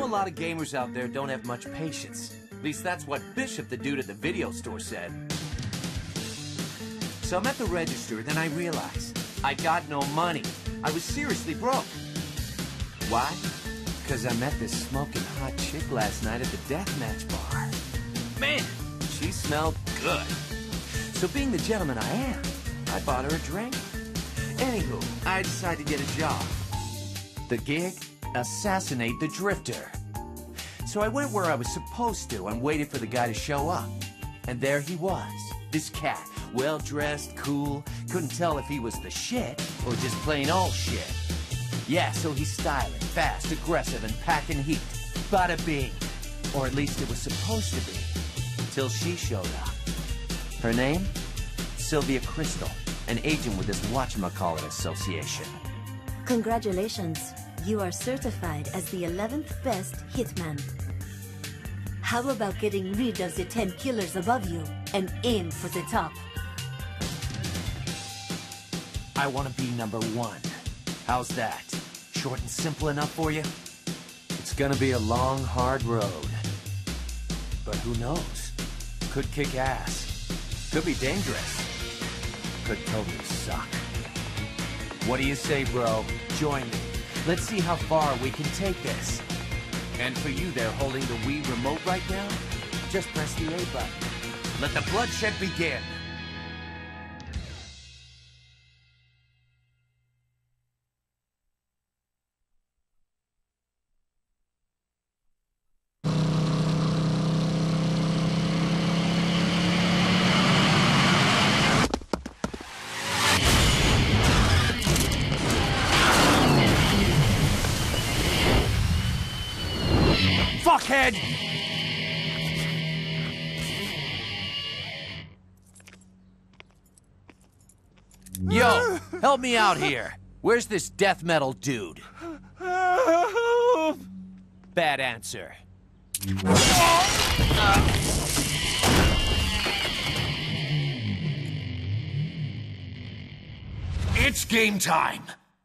a lot of gamers out there don't have much patience. At least that's what Bishop, the dude at the video store, said. So I'm at the register, then I realized I got no money. I was seriously broke. Why? Because I met this smoking hot chick last night at the deathmatch bar. Man, she smelled good. So being the gentleman I am, I bought her a drink. Anywho, I decided to get a job. The gig? Assassinate the drifter. So I went where I was supposed to and waited for the guy to show up. And there he was, this cat, well-dressed, cool, couldn't tell if he was the shit or just plain old shit. Yeah, so he's styling, fast, aggressive, and packing heat. Bada bing. Or at least it was supposed to be. Till she showed up. Her name? Sylvia Crystal, an agent with this whatchamacallit association. Congratulations. You are certified as the 11th best hitman. How about getting rid of the 10 killers above you and aim for the top? I want to be #1. How's that? Short and simple enough for you? It's gonna be a long, hard road. But who knows? Could kick ass. Could be dangerous. Could totally suck. What do you say, bro? Join me. Let's see how far we can take this. And for you there holding the Wii remote right now, just press the A button. Let the bloodshed begin. Fuckhead! Yo, help me out here. Where's this death metal dude? Bad answer. It's game time.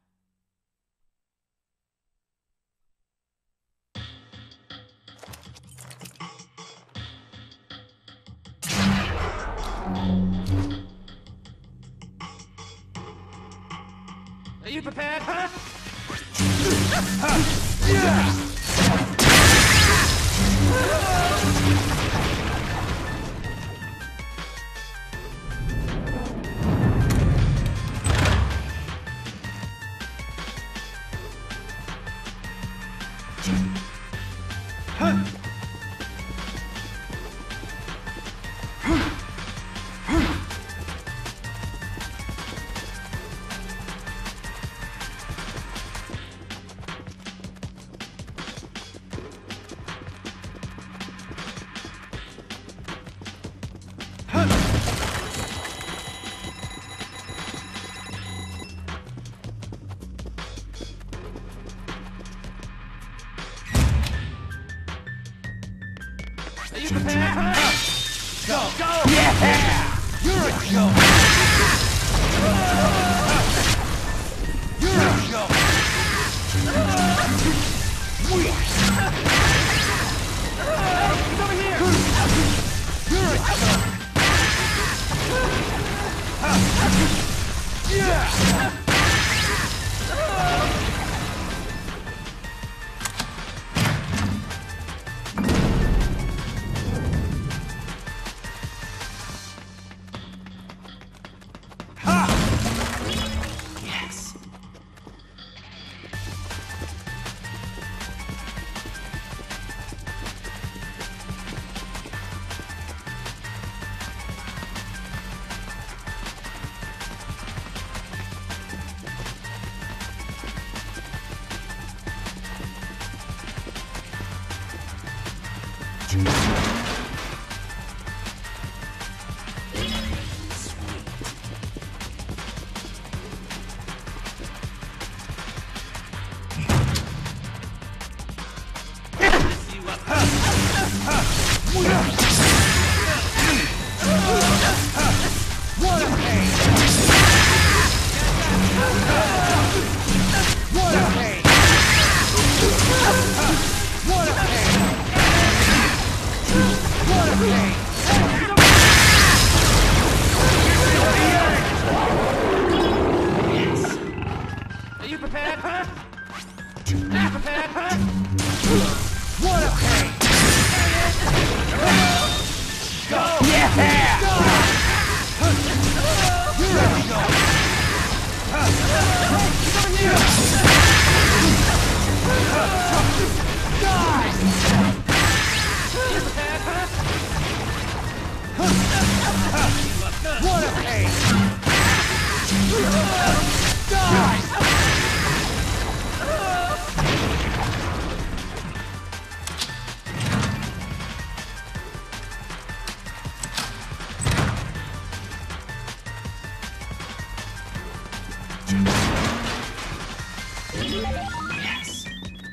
Are you prepared, huh? Are you prepared? Go! Go! Yeah! You're a joke! You're a joke! He's over here! You're a joke! Yeah! What a What a pain! Go! Yeah! Here we go! Die! What a pain! Die! Yes.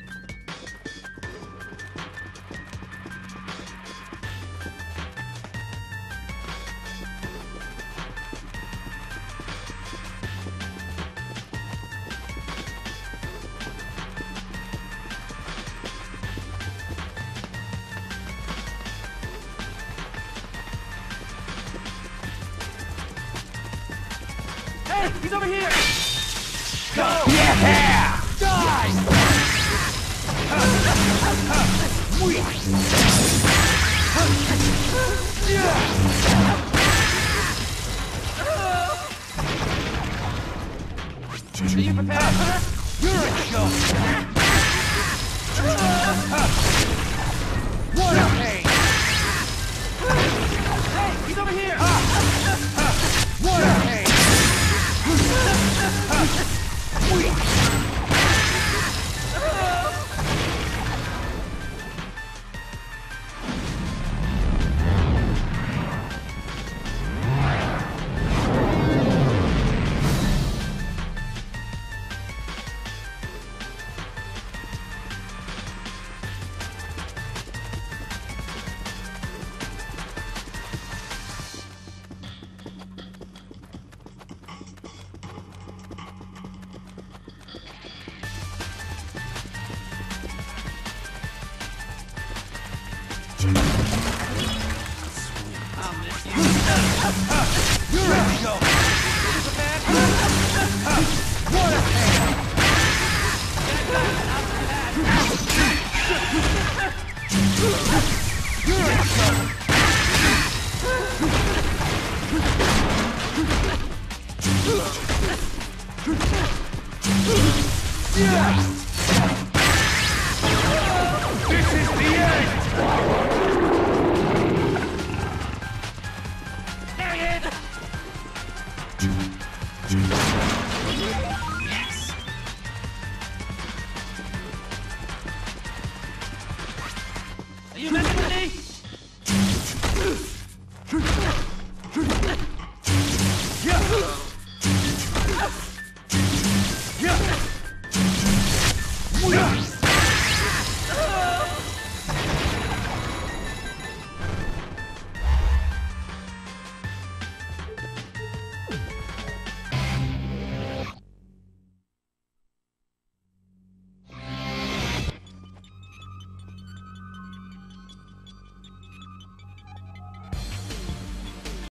Hey, he's over here! Go! Yeah! Die! Are you prepared? You're a joke! What a pain! Hey, he's over here! What a pain! You're ready to go! What a pain! You're ready to go! Yeah! This is the end! Yes. Are you messing with me?